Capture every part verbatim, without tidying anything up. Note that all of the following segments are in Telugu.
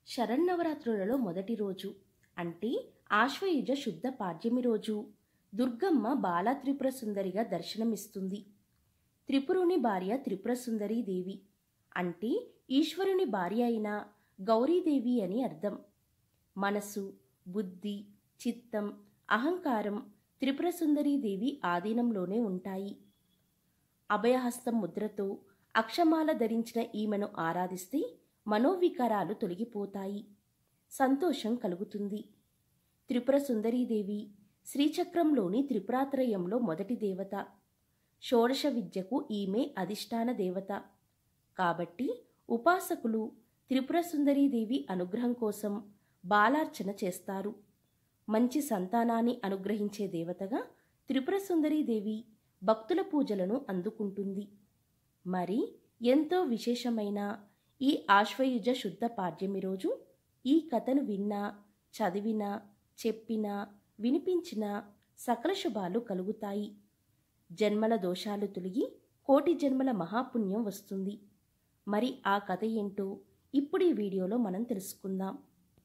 శరన్నవరాత్రులలో మొదటి రోజు అంటే ఆశ్వయుజ శుద్ధ పాడ్యమి రోజు దుర్గమ్మ బాలా త్రిపుర సుందరిగా దర్శనమిస్తుంది. త్రిపురుని భార్య త్రిపుర సుందరీ దేవి అంటే ఈశ్వరుని భార్య అయిన గౌరీదేవి అని అర్థం. మనసు, బుద్ధి, చిత్తం, అహంకారం త్రిపుర సుందరీ దేవి ఆధీనంలోనే ఉంటాయి. అభయహస్తం ముద్రతో అక్షమాల ధరించిన ఈమెను ఆరాధిస్తే మనోవికారాలు తొలగిపోతాయి, సంతోషం కలుగుతుంది. త్రిపుర సుందరీదేవి శ్రీచక్రంలోని త్రిపురాత్రయంలో మొదటి దేవత. షోడశ విద్యకు ఈమె అధిష్టాన దేవత. కాబట్టి ఉపాసకులు త్రిపుర సుందరీదేవి అనుగ్రహం కోసం బాలార్చన చేస్తారు. మంచి సంతానాన్ని అనుగ్రహించే దేవతగా త్రిపుర సుందరీదేవి భక్తుల పూజలను అందుకుంటుంది. మరి ఎంతో విశేషమైన ఈ ఆశ్వయుజ శుద్ధ పాడ్యమి రోజు ఈ కథను విన్నా, చదివినా, చెప్పినా, వినిపించినా సకల శుభాలు కలుగుతాయి. జన్మల దోషాలు తొలగి కోటి జన్మల మహాపుణ్యం వస్తుంది. మరి ఆ కథ ఏంటో ఇప్పుడు ఈ వీడియోలో మనం తెలుసుకుందాం.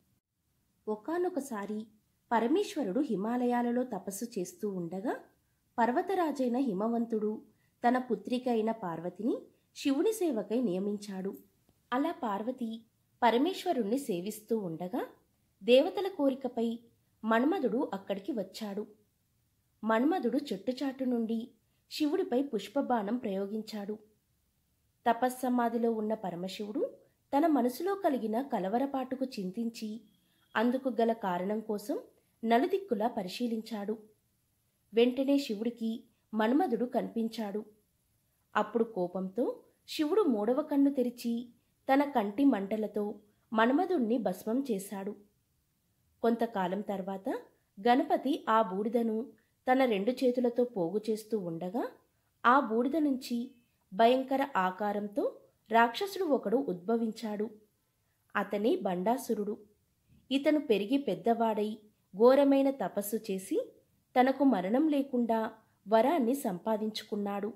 ఒకానొకసారి పరమేశ్వరుడు హిమాలయాలలో తపస్సు చేస్తూ ఉండగా పర్వతరాజైన హిమవంతుడు తన పుత్రిక అయిన పార్వతిని శివుని సేవకై నియమించాడు. అలా పార్వతి పరమేశ్వరుణ్ణి సేవిస్తూ ఉండగా దేవతల కోరికపై మన్మధుడు అక్కడికి వచ్చాడు. మన్మధుడు చెట్టుచాటు నుండి శివుడిపై పుష్పబాణం ప్రయోగించాడు. తపస్సమాధిలో ఉన్న పరమశివుడు తన మనసులో కలిగిన కలవరపాటుకు చింతించి అందుకు గల కారణం కోసం నలుదిక్కులా పరిశీలించాడు. వెంటనే శివుడికి మన్మధుడు కనిపించాడు. అప్పుడు కోపంతో శివుడు మూడవ కన్ను తెరిచి తన కంటి మంటలతో మన్మధుణ్ణి భస్మం చేశాడు. కొంతకాలం తర్వాత గణపతి ఆ బూడిదను తన రెండు చేతులతో పోగు చేస్తూ ఉండగా ఆ బూడిద నుంచి భయంకర ఆకారంతో రాక్షసుడు ఒకడు ఉద్భవించాడు. అతనే బండాసురుడు. ఇతను పెరిగి పెద్దవాడై ఘోరమైన తపస్సు చేసి తనకు మరణం లేకుండా వరాన్ని సంపాదించుకున్నాడు.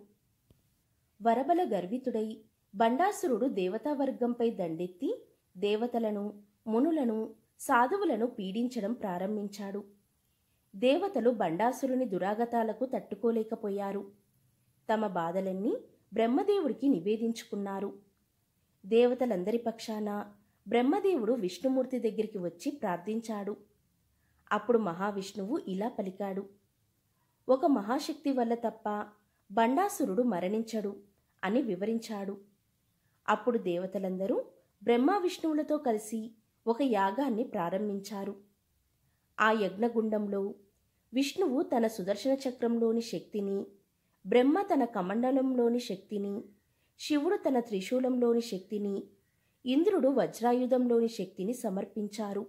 వరబల గర్వితుడై బండాసురుడు దేవతావర్గంపై దండెత్తి దేవతలను, మునులను, సాధువులను పీడించడం ప్రారంభించాడు. దేవతలు బండాసురుని దురాగతాలకు తట్టుకోలేకపోయారు. తమ బాధలన్నీ బ్రహ్మదేవుడికి నివేదించుకున్నారు. దేవతలందరి పక్షాన బ్రహ్మదేవుడు విష్ణుమూర్తి దగ్గరికి వచ్చి ప్రార్థించాడు. అప్పుడు మహావిష్ణువు ఇలా పలికాడు: ఒక మహాశక్తి వల్ల తప్ప బండాసురుడు మరణించడు అని వివరించాడు. అప్పుడు దేవతలందరూ బ్రహ్మ విష్ణువులతో కలిసి ఒక యాగాన్ని ప్రారంభించారు. ఆ యజ్ఞగుండంలో విష్ణువు తన సుదర్శన చక్రంలోని శక్తిని, బ్రహ్మ తన కమండలంలోని శక్తిని, శివుడు తన త్రిశూలంలోని శక్తిని, ఇంద్రుడు వజ్రాయుధంలోని శక్తిని సమర్పించారు.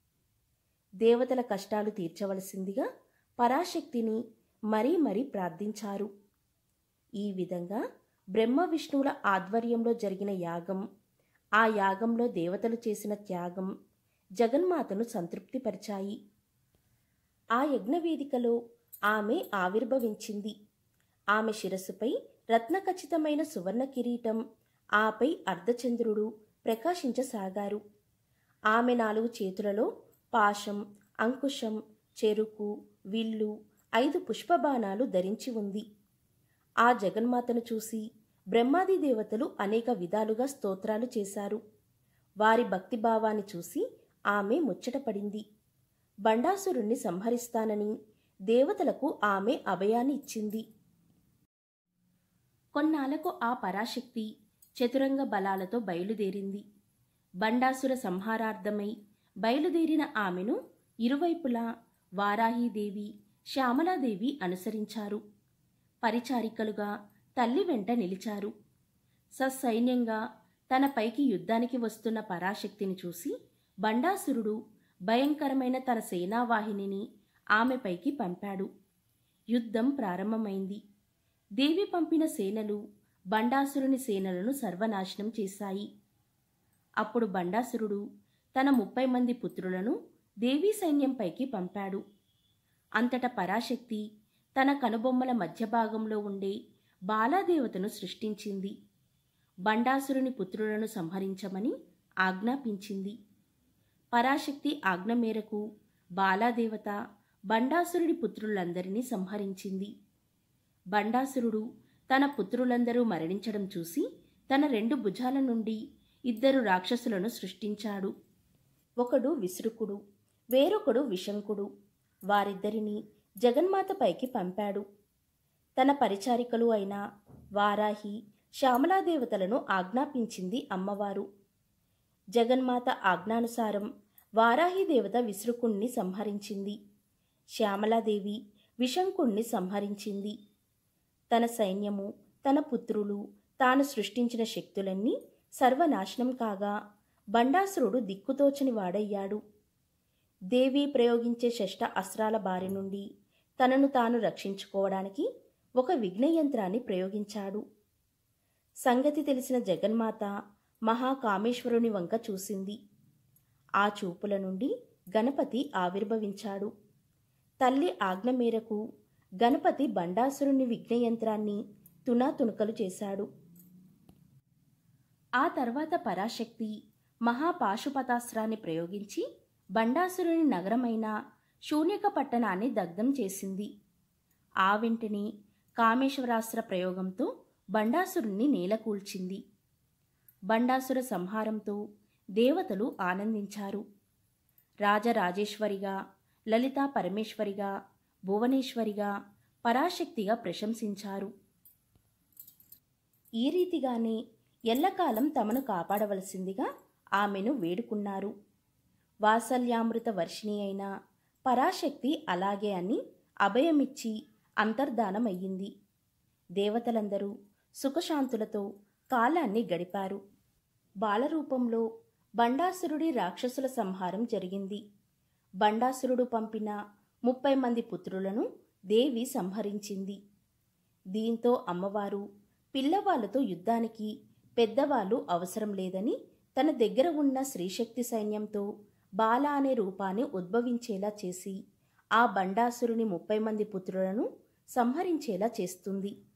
దేవతల కష్టాలు తీర్చవలసిందిగా పరాశక్తిని మరీ మరీ ప్రార్థించారు. ఈ విధంగా బ్రహ్మ విష్ణువుల ఆధ్వర్యంలో జరిగిన యాగం, ఆ యాగంలో దేవతలు చేసిన త్యాగం జగన్మాతను సంతృప్తిపరిచాయి. ఆ యజ్ఞవేదికలో ఆమె ఆవిర్భవించింది. ఆమె శిరస్సుపై రత్నఖచితమైన సువర్ణ కిరీటం, ఆపై అర్ధచంద్రుడు ప్రకాశించసాగారు. ఆమె నాలుగు చేతులలో పాశం, అంకుశం, చెరుకు, విల్లు, ఐదు పుష్పబాణాలు ధరించి ఉంది. ఆ జగన్మాతను చూసి బ్రహ్మాది దేవతలు అనేక విధాలుగా స్తోత్రాలు చేశారు. వారి భక్తిభావాన్ని చూసి ఆమె ముచ్చటపడింది. బండాసురుణ్ణి సంహరిస్తానని దేవతలకు ఆమె అభయాన్ని ఇచ్చింది. కొన్నాళ్లకు ఆ పరాశక్తి చతురంగ బలాలతో బయలుదేరింది. బండాసుర సంహారార్థమై బయలుదేరిన ఆమెను ఇరువైపులా వారాహీదేవి, శ్యామలాదేవి అనుసరించారు. పరిచారికలుగా తల్లి వెంట నిలిచారు. ససైన్యంగా తన పైకి యుద్ధానికి వస్తున్న పరాశక్తిని చూసి బండాసురుడు భయంకరమైన తన సేనావాహినిని ఆమెపైకి పంపాడు. యుద్ధం ప్రారంభమైంది. దేవి పంపిన సేనలు బండాసురుని సేనలను సర్వనాశనం చేశాయి. అప్పుడు బండాసురుడు తన ముప్పై మంది పుత్రులను దేవీ సైన్యంపైకి పంపాడు. అంతటా పరాశక్తి తన కనుబొమ్మల మధ్య భాగంలో ఉండే బాలాదేవతను సృష్టించింది. బండాసురుని పుత్రులను సంహరించమని ఆజ్ఞాపించింది. పరాశక్తి ఆజ్ఞ మేరకు బాలాదేవత బండాసురుడి పుత్రులందరినీ సంహరించింది. బండాసురుడు తన పుత్రులందరూ మరణించడం చూసి తన రెండు భుజాల నుండి ఇద్దరు రాక్షసులను సృష్టించాడు. ఒకడు విసురుకుడు, వేరొకడు విశంకుడు. వారిద్దరినీ జగన్మాతపైకి పంపాడు. తన పరిచారికలు అయిన వారాహి, శ్యామలాదేవతలను ఆజ్ఞాపించింది అమ్మవారు. జగన్మాత ఆజ్ఞానుసారం వారాహిదేవత విసురుకుణ్ణి సంహరించింది. శ్యామలాదేవి విశంకుణ్ణి సంహరించింది. తన సైన్యము, తన పుత్రులు, తాను సృష్టించిన శక్తులన్నీ సర్వనాశనం కాగా బండాసురుడు దిక్కుతోచని వాడయ్యాడు. దేవి ప్రయోగించే షష్ట అస్త్రాల బారి నుండి తనను తాను రక్షించుకోవడానికి ఒక విఘ్నయంత్రాన్ని ప్రయోగించాడు. సంగతి తెలిసిన జగన్మాత మహాకామేశ్వరుని వంక చూసింది. ఆ చూపుల నుండి గణపతి ఆవిర్భవించాడు. తల్లి ఆజ్ఞ మేరకు గణపతి బండాసురుని విఘ్నయంత్రాన్ని తునాతునకలు చేశాడు. ఆ తర్వాత పరాశక్తి మహాపాశుపతాస్త్రాన్ని ప్రయోగించి బండాసురుని నగరమైన శూన్యక పట్టణాన్ని దగ్ధం చేసింది. ఆ వెంటనే కామేశ్వరాస్త్ర ప్రయోగంతో బండాసురుణ్ణి నేలకూల్చింది. బండాసుర సంహారంతో దేవతలు ఆనందించారు. రాజరాజేశ్వరిగా, లలితా పరమేశ్వరిగా, భువనేశ్వరిగా, పరాశక్తిగా ప్రశంసించారు. ఈ రీతిగానే ఎల్లకాలం తమను కాపాడవలసిందిగా ఆమెను వేడుకున్నారు. వాత్సల్యామృత వర్షిణి అయిన పరాశక్తి అలాగే అని అభయమిచ్చి అంతర్ధానమయ్యింది. దేవతలందరూ సుఖశాంతులతో కాలాన్ని గడిపారు. బాలరూపంలో బండాసురుడి రాక్షసుల సంహారం జరిగింది. బండాసురుడు పంపిన ముప్పై మంది పుత్రులను దేవి సంహరించింది. దీంతో అమ్మవారు పిల్లవాళ్లతో యుద్ధానికి పెద్దవాళ్ళు అవసరం లేదని తన దగ్గర ఉన్న శ్రీశక్తి సైన్యంతో బాల అనే రూపాన్ని ఉద్భవించేలా చేసి ఆ బండాసురుని ముప్పై మంది పుత్రులను సంహరించేలా చేస్తుంది.